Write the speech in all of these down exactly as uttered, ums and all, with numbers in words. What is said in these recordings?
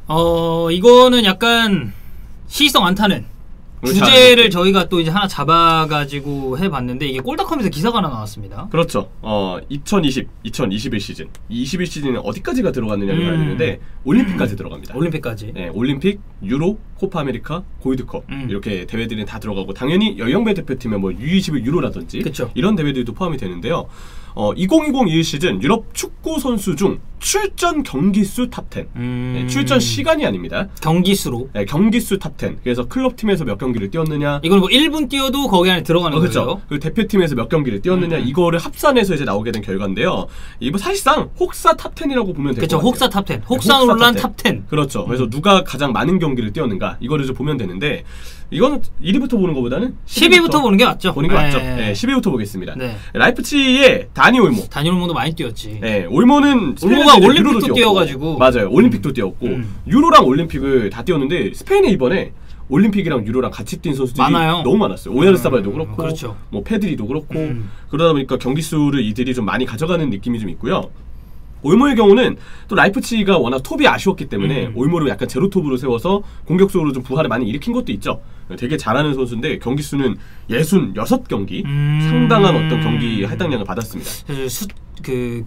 어 이거는 약간 시의성 안 타는 주제를 저희가 또 이제 하나 잡아가지고 해봤는데 이게 골닷컴에서 기사가 하나 나왔습니다. 그렇죠. 어 이천이십, 이천이십일 시즌. 이 이십일 시즌은 어디까지가 들어갔느냐를 봐야 되는데 올림픽까지 들어갑니다. 올림픽까지. 네, 올림픽, 유로, 코파 아메리카, 골드컵 음. 이렇게 대회들이 다 들어가고 당연히 여영배 대표팀의 뭐 유 이십일 유로라든지 그쵸. 이런 대회들도 포함이 되는데요. 어, 이천이십 시즌 유럽 축구 선수 중 출전 경기수 탑 텐. 음... 네, 출전 시간이 아닙니다. 경기수로. 네, 경기수 탑 텐. 그래서 클럽 팀에서 몇 경기를 뛰었느냐. 이건 뭐 일 분 뛰어도 거기 안에 들어가는 어, 거죠. 그렇죠. 그리고 대표팀에서 몇 경기를 뛰었느냐 음. 이거를 합산해서 이제 나오게 된 결과인데요. 이거 사실상 혹사 탑 텐이라고 보면 될 것 같아요. 그렇죠. 혹사 탑 텐. 혹사 논란 탑 텐. 그렇죠. 그래서 음. 누가 가장 많은 경기를 뛰었는가 이거를 좀 보면 되는데 이거는 일 위부터 보는 것보다는 십 위부터 보는 게 맞죠. 보는 게 네. 맞죠. 네, 십 위부터 보겠습니다. 네. 라이프치히의 다니 올모. 다니 올모도 많이 뛰었지. 네, 올모는 올모가 올림픽도 뛰어가지고 맞아요. 올림픽도 음. 뛰었고 음. 유로랑 올림픽을 다 뛰었는데 스페인이 이번에 올림픽이랑 유로랑 같이 뛴 선수들이 많아요. 너무 많았어요. 오야르사발도 그렇고, 음, 그렇죠. 뭐 페드리도 그렇고 음. 그러다 보니까 경기 수를 이들이 좀 많이 가져가는 느낌이 좀 있고요. 올모의 경우는 또 라이프치히가 워낙 톱이 아쉬웠기 때문에 음. 올모를 약간 제로톱으로 세워서 공격적으로 좀 부활을 많이 일으킨 것도 있죠. 되게 잘하는 선수인데 경기 수는 육십육 경기 음. 상당한 어떤 경기 할당량을 받았습니다. 수, 그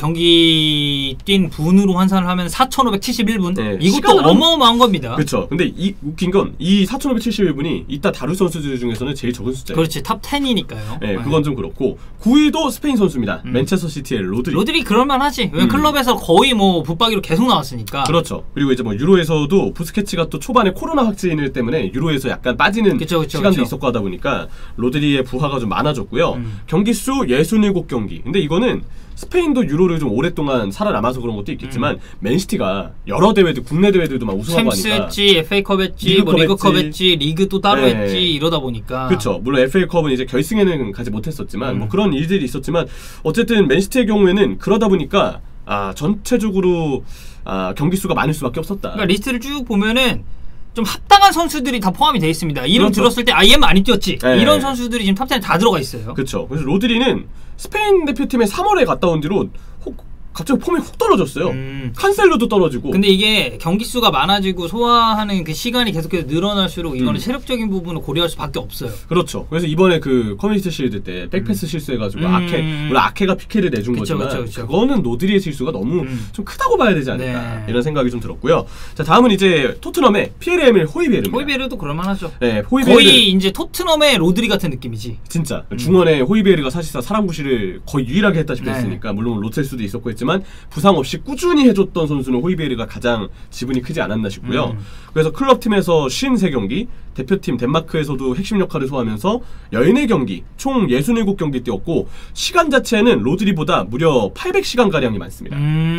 경기 뛴 분으로 환산을 하면 사천오백칠십일 분. 네, 이것도 어마어마한 겁니다. 그렇죠. 근데 이 웃긴 건 이 사천오백칠십일 분이 이따 다룰 선수들 중에서는 제일 적은 숫자예요. 그렇지. 탑 텐이니까요. 네, 그건 좀 그렇고 구 위도 스페인 선수입니다. 음. 맨체스터 시티의 로드리. 로드리 그럴만하지. 왜 음. 클럽에서 거의 뭐 붙박이로 계속 나왔으니까. 그렇죠. 그리고 이제 뭐 유로에서도 부스케츠가 또 초반에 코로나 확진일 때문에 유로에서 약간 빠지는 그쵸, 그쵸, 시간도 그쵸. 있었고 하다 보니까 로드리의 부하가 좀 많아졌고요. 음. 경기 수 육십칠 경기. 근데 이거는 스페인도 유로를 좀 오랫동안 살아남아서 그런 것도 있겠지만 음. 맨시티가 여러 대회들 국내 대회들도 막 우승하고 하니까 챔스 했지, 에프에이컵 했지, 리그컵, 뭐 리그컵 했지, 했지, 리그 또 따로 네. 했지 이러다 보니까 그렇죠. 물론 에프에이컵은 이제 결승에는 가지 못했었지만 음. 뭐 그런 일들이 있었지만 어쨌든 맨시티의 경우에는 그러다 보니까 아 전체적으로 아 경기 수가 많을 수밖에 없었다. 그러니까 리스트를 쭉 보면은 좀 합당한 선수들이 다 포함이 되어 있습니다. 이름 그렇죠. 들었을 때 아 얘 많이 뛰었지. 네. 이런 선수들이 지금 탑텐에 다 들어가 있어요. 그렇죠. 그래서 로드리는 스페인 대표팀에 삼월에 갔다 온 뒤로 혹 갑자기 폼이 훅 떨어졌어요. 음. 칸셀로도 떨어지고. 근데 이게 경기 수가 많아지고 소화하는 그 시간이 계속해서 늘어날수록 이거는 음. 체력적인 부분을 고려할 수밖에 없어요. 그렇죠. 그래서 이번에 그 커뮤니티 실드 때 백패스 음. 실수해가지고 음. 아케, 물론 아케가 피케를 내준 그쵸, 거지만 그쵸, 그쵸. 그거는 로드리의 실수가 너무 음. 좀 크다고 봐야 되지 않을까 네. 이런 생각이 좀 들었고요. 자 다음은 이제 토트넘의 피에르 에밀 호이베르입니다. 호이베르도 그럴만하죠. 네, 호이베르 거의 이제 토트넘의 로드리 같은 느낌이지. 진짜 음. 중원에 호이베르가 사실상 사람구실을 거의 유일하게 했다시피 네. 했으니까 물론 로첼수도 있었고 했지만 부상 없이 꾸준히 해줬던 선수는 호이베르가 가장 지분이 크지 않았나 싶고요. 음. 그래서 클럽팀에서 오십삼 경기, 대표팀 덴마크에서도 핵심 역할을 소화하면서 십사 경기, 총 육십칠 경기 뛰었고 시간 자체는 로드리보다 무려 팔백 시간가량이 많습니다.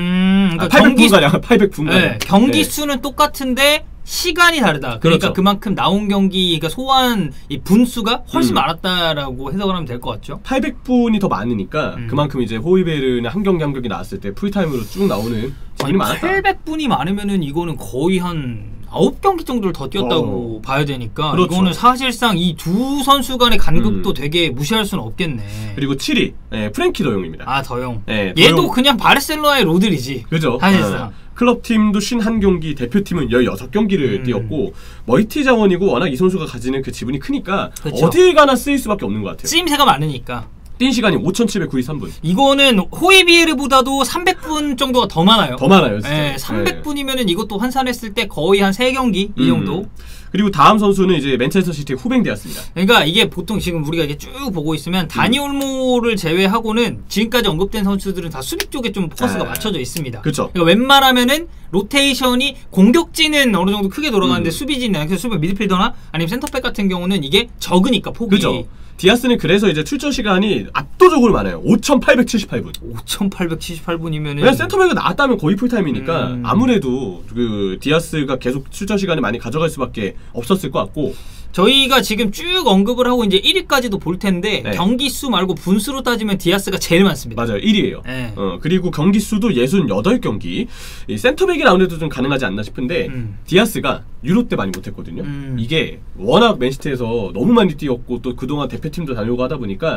음, 그러니까 아, 팔백 분가량, 팔백 분가량. 네, 경기 수는 네. 똑같은데 시간이 다르다. 그러니까 그렇죠. 그만큼 나온 경기, 그러니까 소화한 이 분수가 훨씬 음. 많았다라고 해석을 하면 될 것 같죠. 팔백 분이 더 많으니까 음. 그만큼 이제 호이베르는 한 경기 한 경기 나왔을 때 풀타임으로 쭉 나오는 지분이 많았다. 팔백 분이 많으면은 이거는 거의 한 아홉 경기 정도를 더 뛰었다고 어. 봐야 되니까 그렇죠. 이거는 사실상 이 두 선수 간의 간극도 음. 되게 무시할 수는 없겠네. 그리고 칠 위 네, 프랭키 더용입니다. 아 더용. 네, 얘도 더용. 그냥 바르셀로나의 로드리지. 그죠. 사실상. 어. 클럽팀도 오십일 경기, 대표팀은 십육 경기를 음. 뛰었고 멀티 자원이고 워낙 이 선수가 가지는 그 지분이 크니까 그쵸. 어딜 가나 쓰일 수밖에 없는 것 같아요. 쓰임새가 많으니까. 뛴 시간이 오천칠백구십삼 분. 이거는 호이비에르보다도 삼백 분 정도가 더 많아요. 더 많아요, 진짜. 네, 삼백 분이면은 이것도 환산했을 때 거의 한 세 경기 이 음. 정도. 그리고 다음 선수는 이제 맨체스터 시티의 후뱅되었습니다. 그러니까 이게 보통 지금 우리가 이게 쭉 보고 있으면 다니 올모를 제외하고는 지금까지 언급된 선수들은 다 수비 쪽에 좀 포커스가 아, 맞춰져 있습니다. 그렇죠. 그러니까 웬만하면은 로테이션이 공격진은 어느 정도 크게 돌아가는데 음. 수비진은 그래서 수비 미드필더나 아니면 센터백 같은 경우는 이게 적으니까 폭이. 그죠. 디아스는 그래서 이제 출전 시간이 압도적으로 많아요. 오천팔백칠십팔 분. 오천팔백칠십팔 분이면은 왜냐면 센터백이 나왔다면 거의 풀타임이니까 음. 아무래도 그 디아스가 계속 출전 시간을 많이 가져갈 수밖에 없었을 것 같고 저희가 지금 쭉 언급을 하고 이제 일 위까지도 볼 텐데 네. 경기 수 말고 분수로 따지면 디아스가 제일 많습니다. 맞아요. 일 위예요. 네. 어, 그리고 경기 수도 육십팔 경기. 이 센터백이 아무래도 좀 가능하지 않나 싶은데 음. 디아스가 유로 때 많이 못했거든요. 음. 이게 워낙 맨시티에서 너무 많이 뛰었고 또 그동안 대표팀도 다녀오고 하다 보니까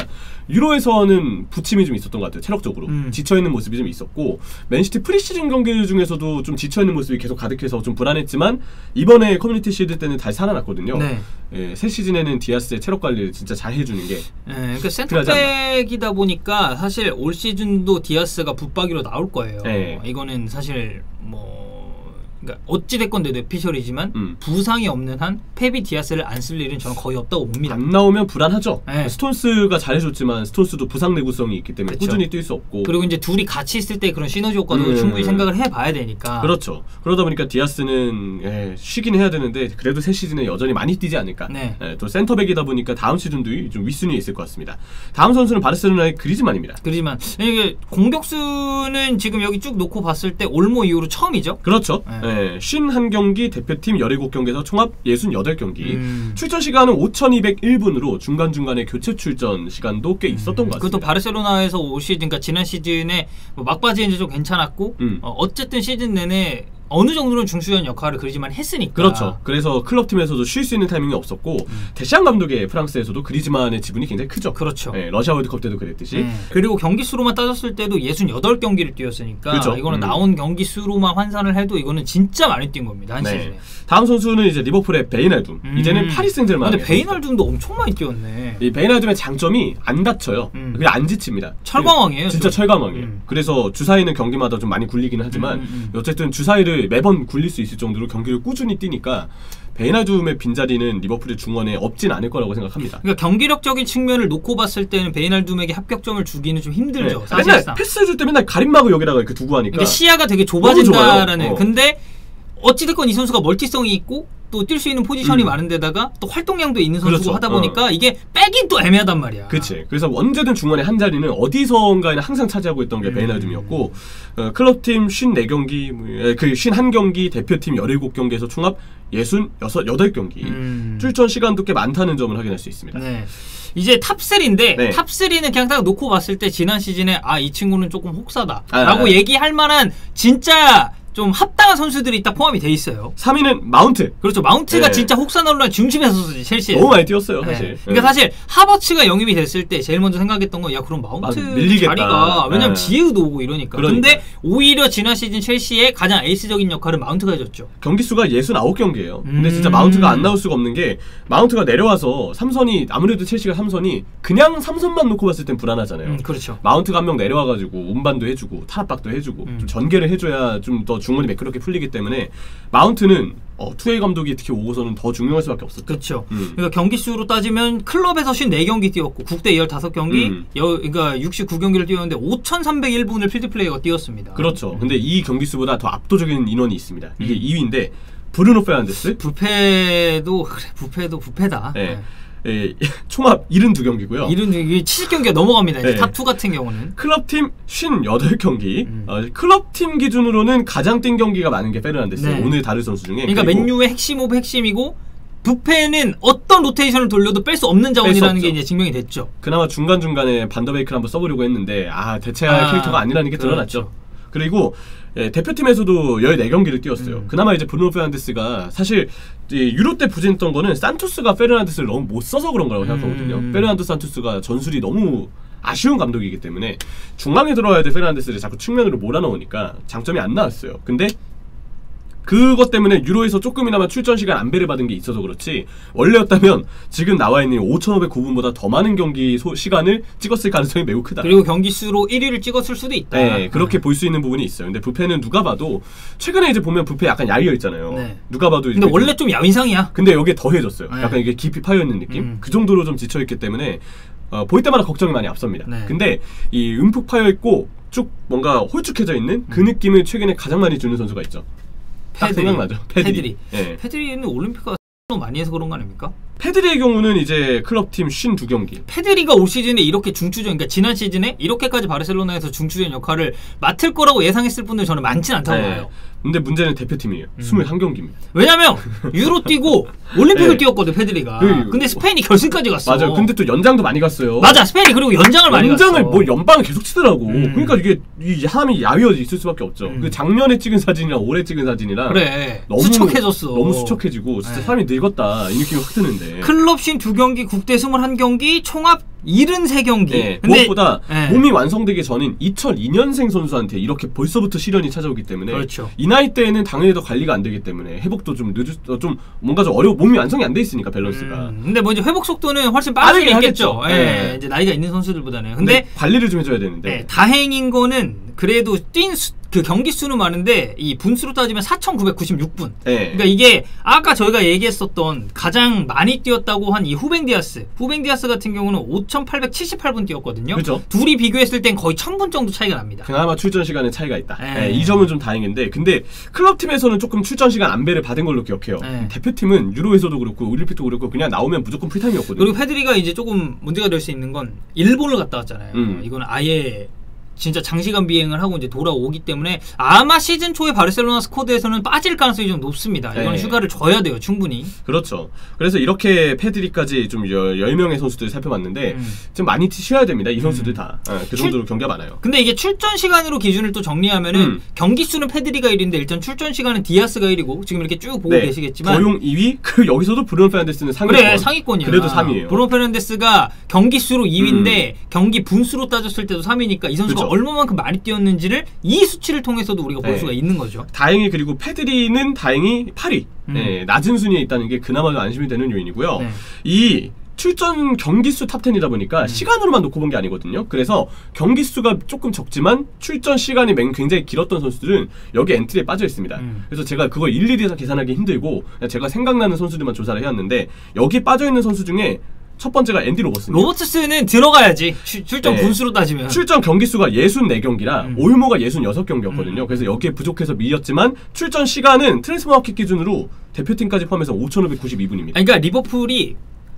유로에서는 부침이 좀 있었던 것 같아요. 체력적으로. 음. 지쳐있는 모습이 좀 있었고 맨시티 프리시즌 경기 중에서도 좀 지쳐있는 모습이 계속 가득해서 좀 불안했지만 이번에 커뮤니티 시드 때는 다시 살아났거든요. 네. 예, 새 시즌에는 디아스의 체력 관리를 진짜 잘 해주는 게 네, 그러니까 센터백이다 보니까 사실 올 시즌도 디아스가 붙박이로 나올 거예요. 네. 이거는 사실 뭐 그러니까 어찌됐건 뇌피셜이지만 음. 부상이 없는 한 페비 디아스를 안 쓸 일은 저는 거의 없다고 봅니다. 안 나오면 불안하죠. 네. 스톤스가 잘해줬지만 스톤스도 부상 내구성이 있기 때문에 그쵸. 꾸준히 뛸 수 없고 그리고 이제 둘이 같이 있을 때 그런 시너지 효과도 음. 충분히 생각을 해봐야 되니까 그렇죠. 그러다 보니까 디아스는 예, 쉬긴 해야 되는데 그래도 새 시즌에 여전히 많이 뛰지 않을까. 네. 예, 또 센터백이다 보니까 다음 시즌도 좀 윗순위에 있을 것 같습니다. 다음 선수는 바르셀로나의 그리즈만입니다. 그리즈만 이게 공격수는 지금 여기 쭉 놓고 봤을 때 올모 이후로 처음이죠. 그렇죠. 네. 네, 오십일 경기, 대표팀 십칠 경기에서 총합 육십팔 경기. 음. 출전 시간은 오천이백일 분으로 중간중간에 교체 출전 시간도 꽤 있었던 음. 것 같습니다. 그것도 바르셀로나에서 올 시즌, 그러니까 지난 시즌에 뭐 막바지에 이제 좀 괜찮았고 음. 어, 어쨌든 시즌 내내 어느 정도는 중수연 역할을 그리즈만 했으니까. 그렇죠. 그래서 클럽팀에서도 쉴 수 있는 타이밍이 없었고 음. 데시안 감독의 프랑스에서도 그리즈만의 지분이 굉장히 크죠. 그렇죠. 네, 러시아 월드컵 때도 그랬듯이. 음. 그리고 경기 수로만 따졌을 때도 육십팔 경기를 뛰었으니까 그렇죠. 이거는 음. 나온 경기 수로만 환산을 해도 이거는 진짜 많이 뛴 겁니다. 한 네. 시즌에. 다음 선수는 이제 리버풀의 베이날둠. 음. 이제는 파리 생제르맹. 근데 베이날둠도 엄청 많이 뛰었네. 이 베이날둠의 장점이 안 다쳐요. 음. 그냥 안 지칩니다. 철광왕이에요. 진짜 좀. 철광왕이에요. 음. 그래서 주사위는 경기마다 좀 많이 굴리기는 하지만 음, 음, 음. 어쨌든 주사위를 매번 굴릴 수 있을 정도로 경기를 꾸준히 뛰니까 베이날둠의 빈자리는 리버풀의 중원에 없진 않을 거라고 생각합니다. 그러니까 경기력적인 측면을 놓고 봤을 때는 베이날둠에게 합격점을 주기는 좀 힘들죠. 네. 사실상. 맨날 패스 줄 때 맨날 가림막을 여기다가 이렇게 두고 하니까 그러니까 시야가 되게 좁아진다라는. 어. 근데 어찌됐건 이 선수가 멀티성이 있고 또 뛸 수 있는 포지션이 음. 많은 데다가 또 활동량도 있는 선수고 그렇죠. 하다 보니까 어. 이게 빼긴 또 애매하단 말이야. 그치. 그래서 언제든 중원의 한 자리는 어디선가에는 항상 차지하고 있던 게 음. 베이날둠이었고 어, 클럽팀 오십사 경기, 그 오십일 경기, 대표팀 십칠 경기에서 총합 육십팔 경기 음. 출전 시간도 꽤 많다는 점을 확인할 수 있습니다. 네. 이제 탑삼인데 네. 탑삼은 그냥 딱 놓고 봤을 때 지난 시즌에 아, 이 친구는 조금 혹사다 아, 라고 아, 얘기할 만한 진짜 좀 합당한 선수들이 딱 포함이 돼 있어요. 삼 위는 마운트. 그렇죠. 마운트가 네. 진짜 혹사난로의 중심에 섰었지, 첼시에. 너무 많이 뛰었어요, 사실. 네. 그러니까 네. 사실 하버츠가 영입이 됐을 때 제일 먼저 생각했던 건 야, 그럼 마운트 자리가 왜냐면 네. 지혜도 오고 이러니까. 그러니까. 근데 오히려 지난 시즌 첼시의 가장 에이스적인 역할을 마운트가 해줬죠. 경기 수가 육십구 경기예요. 음... 근데 진짜 마운트가 안 나올 수가 없는 게 마운트가 내려와서 삼선이 아무래도 첼시가 삼선이 그냥 삼선만 놓고 봤을 땐 불안하잖아요. 음, 그렇죠. 마운트가 한 명 내려와가지고 운반도 해주고 타락박도 해주고 음. 좀 전개를 해줘야 좀 더 중원이 매끄럽게 풀리기 때문에 마운트는 어, 투에이 감독이 특히 오고서는 더 중요할 수밖에 없었죠. 그렇죠. 음. 그러니까 경기 수로 따지면 클럽에서 오십사 경기 뛰었고 국대 십오 경기, 음. 여, 그러니까 육십구 경기를 뛰었는데 오천삼백일 분을 필드플레이어가 뛰었습니다. 그렇죠. 음. 근데 이 경기 수보다 더 압도적인 인원이 있습니다. 이게 음. 이 위인데 브루노 페르난데스. 부패도 그래, 부패도 부패다. 네. 네. 예, 총합 칠십이 경기고요. 칠십이, 칠십 경기가 넘어갑니다. 네. 탑이 같은 경우는. 클럽팀 오십팔 경기. 음. 어, 클럽팀 기준으로는 가장 뛴 경기가 많은 게 페르난데스. 네. 오늘 다른 선수 중에. 그러니까 맨유의 핵심 오브 핵심이고 부패는 어떤 로테이션을 돌려도 뺄 수 없는 자원이라는 게 이제 증명이 됐죠. 그나마 중간중간에 반더베이크를 한번 써보려고 했는데 아 대체할 아, 캐릭터가 아니라는 게 드러났죠. 그렇죠. 그리고 예, 대표팀에서도 십사 경기를 뛰었어요. 음. 그나마 이제 브루노 페르난데스가 사실 유로 때 부진했던 거는 산투스가 페르난데스를 너무 못 써서 그런 거라고 생각하거든요. 음. 페르난도 산투스가 전술이 너무 아쉬운 감독이기 때문에 중앙에 들어와야 될 페르난데스를 자꾸 측면으로 몰아넣으니까 장점이 안 나왔어요. 근데 그것 때문에 유로에서 조금이나마 출전 시간 안배를 받은 게 있어서 그렇지 원래였다면 지금 나와 있는 오천오백구 분보다 더 많은 경기 소, 시간을 찍었을 가능성이 매우 크다. 그리고 경기 수로 일 위를 찍었을 수도 있다. 네, 그렇게 음. 볼 수 있는 부분이 있어요. 근데 부패는 누가 봐도 최근에 이제 보면 부패 약간 야위어 있잖아요. 네. 누가 봐도 근데 원래 좀 야윈상이야. 근데 여기에 더해졌어요. 네. 약간 이게 깊이 파여 있는 느낌. 음. 그 정도로 좀 지쳐 있기 때문에 어, 볼 때마다 걱정이 많이 앞섭니다. 네. 근데 이 움푹 파여 있고 쭉 뭔가 홀쭉해져 있는 그 음. 느낌을 최근에 가장 많이 주는 선수가 있죠. 딱 생각나죠. 페드리. 페드리. 네. 페드리는 올림픽과 많이 해서 그런 거 아닙니까? 페드리의 경우는 이제 클럽팀 오십이 경기. 페드리가 올 시즌에 이렇게 중추전, 그러니까 지난 시즌에 이렇게까지 바르셀로나에서 중추전 역할을 맡을 거라고 예상했을 분들 저는 많진 않다고 네. 봐요. 근데 문제는 대표팀이에요. 음. 이십일 경기입니다. 왜냐면 유로 뛰고 올림픽을 네. 뛰었거든 페드리가. 그, 근데 스페인이 결승까지 갔어. 맞아요. 근데 또 연장도 많이 갔어요. 맞아. 스페인이 그리고 연장을 많이 갔어. 연장을 뭐 연방을 계속 치더라고. 음. 그러니까 이게 이 함이 야위어 있을 수밖에 없죠. 음. 그 작년에 찍은 사진이랑 올해 찍은 사진이랑 그래. 너무 수척해졌어. 너무 수척해지고 진짜 네. 사람이 늙었다 이 느낌이 확 드는데. 클럽 오십이 경기, 국대 이십일 경기, 총합 칠십삼 경기. 네, 근데 무엇보다 네. 몸이 완성되기 전인 이천이 년생 선수한테 이렇게 벌써부터 시련이 찾아오기 때문에 그렇죠. 이 나이 때에는 당연히 더 관리가 안 되기 때문에 회복도 좀 늦을 좀 뭔가 좀 어려워. 몸이 완성이 안 돼 있으니까 밸런스가. 음, 근데 뭐 이제 회복 속도는 훨씬 빠르게 있겠죠. 예, 네. 이제 나이가 있는 선수들보다는. 근데, 근데 관리를 좀 해줘야 되는데. 네, 다행인 거는 그래도 뛴 수, 그 경기 수는 많은데 이 분수로 따지면 사천구백구십육 분. 네. 그러니까 이게 아까 저희가 얘기했었던 가장 많이 뛰었다고 한 이 후벤 디아스. 후벤 디아스 같은 경우는 오천팔백칠십팔 분 뛰었거든요. 그렇죠. 둘이 비교했을 땐 거의 천 분 정도 차이가 납니다. 그나마 출전 시간에 차이가 있다. 네. 네, 이 점은 좀 다행인데 근데 클럽팀에서는 조금 출전 시간 안배를 받은 걸로 기억해요. 네. 대표팀은 유로에서도 그렇고 올림픽도 그렇고 그냥 나오면 무조건 풀타임이었거든요. 그리고 페드리가 이제 조금 문제가 될 수 있는 건 일본을 갔다 왔잖아요. 음. 이거는 아예 진짜 장시간 비행을 하고 이제 돌아오기 때문에 아마 시즌 초에 바르셀로나 스쿼드에서는 빠질 가능성이 좀 높습니다. 이건 네. 휴가를 줘야 돼요, 충분히. 그렇죠. 그래서 이렇게 페드리까지 좀 열 명의 선수들을 살펴봤는데 음. 좀 많이 쉬어야 됩니다. 이 선수들 음. 다. 네, 그 정도로 출... 경기가 많아요. 근데 이게 출전 시간으로 기준을 또 정리하면은 음. 경기 수는 페드리가 일 위인데 일단 출전 시간은 디아스가 일 위고 지금 이렇게 쭉 보고 네. 계시겠지만 거용 이 위? 그 여기서도 브루노 페르난데스는 상위권. 그래, 상위권이야. 그래도 삼 위예요. 브루노 페르난데스가 경기 수로 이 위인데 음. 경기 분수로 따졌을 때도 삼 위니까 이 선수가 그쵸. 얼마만큼 많이 뛰었는지를 이 수치를 통해서도 우리가 볼 네. 수가 있는 거죠. 다행히 그리고 페드리는 다행히 팔 위. 음. 네, 낮은 순위에 있다는 게 그나마 좀 안심이 되는 요인이고요. 네. 이 출전 경기수 탑텐이다 보니까 음. 시간으로만 놓고 본 게 아니거든요. 그래서 경기수가 조금 적지만 출전 시간이 굉장히 길었던 선수들은 여기 엔트리에 빠져 있습니다. 음. 그래서 제가 그걸 일일이 계산하기 힘들고 제가 생각나는 선수들만 조사를 해왔는데 여기 빠져 있는 선수 중에 첫 번째가 앤디 로버츠입니다. 로버츠는 들어가야지. 출, 출전 네. 분수로 따지면. 출전 경기수가 육십사 경기라 음. 올모가 육십육 경기였거든요. 음. 그래서 여기에 부족해서 밀렸지만 출전 시간은 트랜스퍼마켓 기준으로 대표팀까지 포함해서 오천오백구십이 분입니다. 그러니까 리버풀이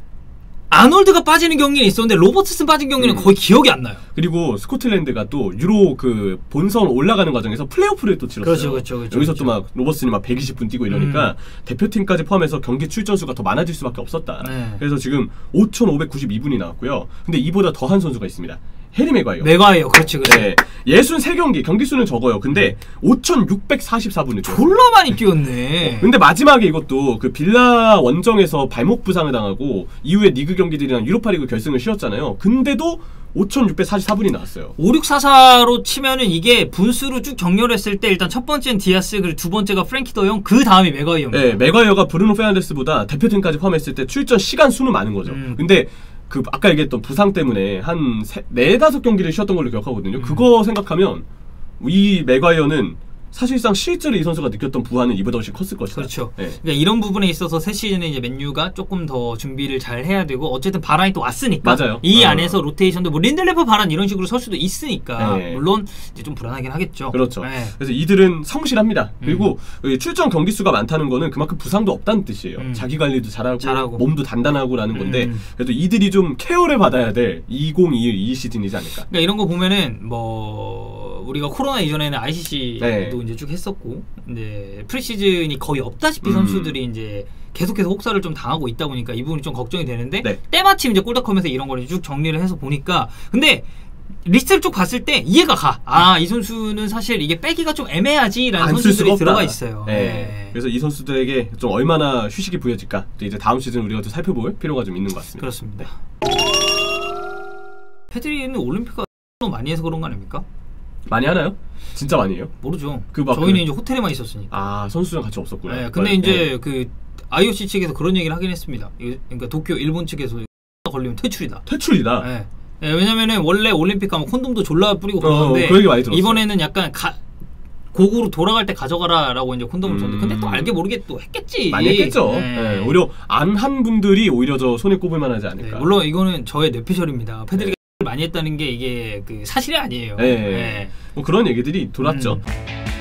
아놀드가 빠지는 경기는 있었는데 로버트슨 빠진 경기는 음. 거의 기억이 안 나요. 그리고 스코틀랜드가 또 유로 그 본선 올라가는 과정에서 플레이오프를 또 치렀어요. 그렇죠, 그렇죠, 그렇죠, 여기서 그렇죠. 또 막 로버트슨이 막 백이십 분 뛰고 이러니까 음. 대표팀까지 포함해서 경기 출전 수가 더 많아질 수밖에 없었다. 네. 그래서 지금 오천오백구십이 분이 나왔고요. 근데 이보다 더한 선수가 있습니다. 해리 맥과이어. 맥과이어, 그렇지, 그렇지. 네, 육십삼 경기, 경기 수는 적어요. 근데 오천육백사십사 분을 뛰었어요. 졸라 많이 뛰었네. 어, 근데 마지막에 이것도 그 빌라 원정에서 발목 부상을 당하고 이후에 리그 경기들이랑 유로파리그 결승을 쉬었잖아요. 근데도 오천육백사십사 분이 나왔어요. 오육사사로 치면은 이게 분수로 쭉 정렬했을 때 일단 첫 번째는 디아스, 그리고 두 번째가 프랭키 더영, 그 다음이 맥과이어. 네, 맥과이어가 브루노 페르난데스보다 대표팀까지 포함했을 때 출전 시간 수는 많은 거죠. 음. 근데 그 아까 얘기했던 부상 때문에 한 네 다섯 경기를 쉬었던 걸로 기억하거든요. 음. 그거 생각하면 이 맥과이어는 사실상 실제로 이 선수가 느꼈던 부하는 이보다 훨씬 컸을 것이다. 그렇죠. 네. 그러니까 이런 부분에 있어서 새 시즌에 이제 맨유가 조금 더 준비를 잘 해야 되고 어쨌든 바란이 또 왔으니까 맞아요. 이 어. 안에서 로테이션도 뭐 린델레프 바란 이런 식으로 설 수도 있으니까 네. 물론 이제 좀 불안하긴 하겠죠. 그렇죠. 네. 그래서 이들은 성실합니다. 음. 그리고 출전 경기 수가 많다는 거는 그만큼 부상도 없다는 뜻이에요. 음. 자기 관리도 잘하고, 잘하고 몸도 단단하고라는 건데 음. 그래도 이들이 좀 케어를 받아야 될 이천이십이 시즌이지 않을까. 그러니까 이런 거 보면은 뭐 우리가 코로나 이전에는 아이씨씨도 네. 이제 쭉 했었고, 이제 프리시즌이 거의 없다시피 음. 선수들이 이제 계속해서 혹사를 좀 당하고 있다 보니까 이 부분이 좀 걱정이 되는데 네. 때마침 이제 꼴닷컴에서 이런 거를 쭉 정리를 해서 보니까 근데 리스트를 쭉 봤을 때 이해가 가. 아, 이 선수는 사실 이게 빼기가 좀 애매하지라는 선수들이 들어가 있어요. 네. 네. 그래서 이 선수들에게 좀 얼마나 휴식이 부여질까 또 이제 다음 시즌 우리가 좀 살펴볼 필요가 좀 있는 것 같습니다. 그렇습니다. 페드리는 올림픽가 많이 해서 그런 거 아닙니까? 많이 하나요? 진짜 많이 해요? 모르죠. 그 막 저희는 그... 이제 호텔에만 있었으니까. 아, 선수랑 같이 없었구나. 네, 근데 네. 이제 네. 그 아이오씨 측에서 그런 얘기를 하긴 했습니다. 그러니까 도쿄 일본 측에서 걸리면 퇴출이다. 퇴출이다. 네. 네, 왜냐면은 원래 올림픽 가면 콘돔도 졸라 뿌리고 그러는데 어, 그 얘기 많이 들었어요. 이번에는 약간 가, 고구로 돌아갈 때 가져가라라고 이제 콘돔을 줬는데 음... 근데 또 알게 모르게 또 했겠지. 많이 했겠죠. 네. 네. 오히려 안 한 분들이 오히려 저 손에 꼽을 만하지 않을까. 네, 물론 이거는 저의 뇌피셜입니다. 페드리가 네. 많이 했다는 게 이게 그 사실이 아니에요. 네. 네. 뭐 그런 얘기들이 돌았죠. 음.